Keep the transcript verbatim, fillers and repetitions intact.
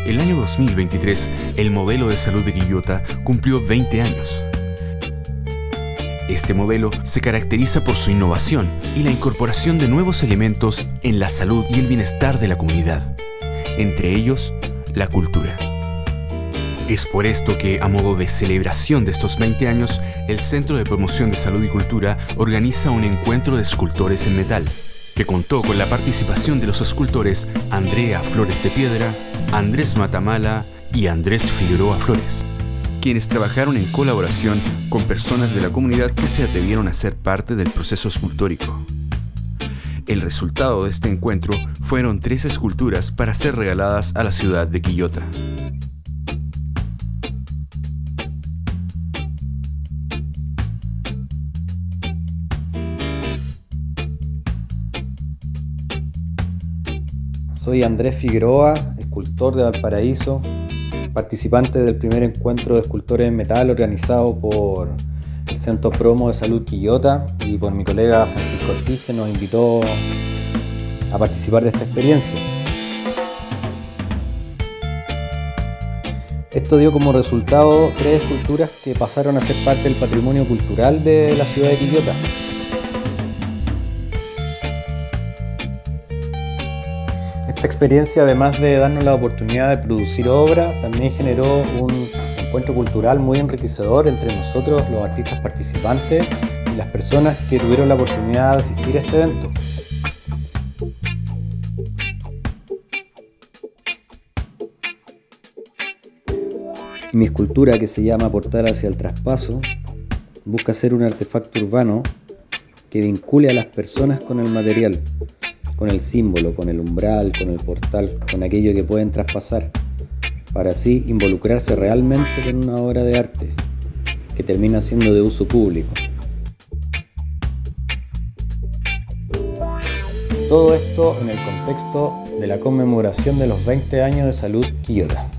El año dos mil veintitrés, el modelo de salud de Quillota cumplió veinte años. Este modelo se caracteriza por su innovación y la incorporación de nuevos elementos en la salud y el bienestar de la comunidad, entre ellos, la cultura. Es por esto que, a modo de celebración de estos veinte años, el Centro de Promoción de Salud y Cultura organiza un encuentro de escultores en metal, que contó con la participación de los escultores Andrea Flores de Piedra, Andrés Matamala y Andrés Figueroa Flores, quienes trabajaron en colaboración con personas de la comunidad que se atrevieron a ser parte del proceso escultórico. El resultado de este encuentro fueron tres esculturas para ser regaladas a la ciudad de Quillota. Soy Andrés Figueroa, escultor de Valparaíso, participante del primer encuentro de escultores en metal organizado por el Centro Promo de Salud Quillota y por mi colega Francisco Ortiz, que nos invitó a participar de esta experiencia. Esto dio como resultado tres esculturas que pasaron a ser parte del patrimonio cultural de la ciudad de Quillota. Esta experiencia, además de darnos la oportunidad de producir obra, también generó un encuentro cultural muy enriquecedor entre nosotros, los artistas participantes y las personas que tuvieron la oportunidad de asistir a este evento. Mi escultura, que se llama Portal hacia el traspaso, busca ser un artefacto urbano que vincule a las personas con el material, con el símbolo, con el umbral, con el portal, con aquello que pueden traspasar, para así involucrarse realmente con una obra de arte que termina siendo de uso público. Todo esto en el contexto de la conmemoración de los veinte años de Salud Quillota.